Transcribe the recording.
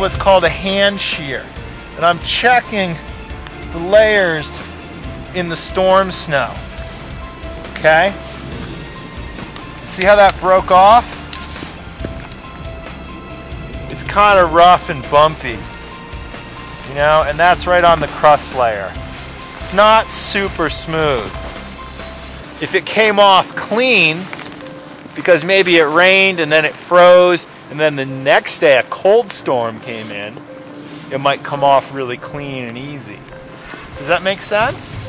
what's called a hand shear. And I'm checking the layers in the storm snow. Okay? See how that broke off? It's kind of rough and bumpy, you know, and that's right on the crust layer. It's not super smooth. If it came off clean, because maybe it rained and then it froze, and then the next day a cold storm came in, it might come off really clean and easy. Does that make sense?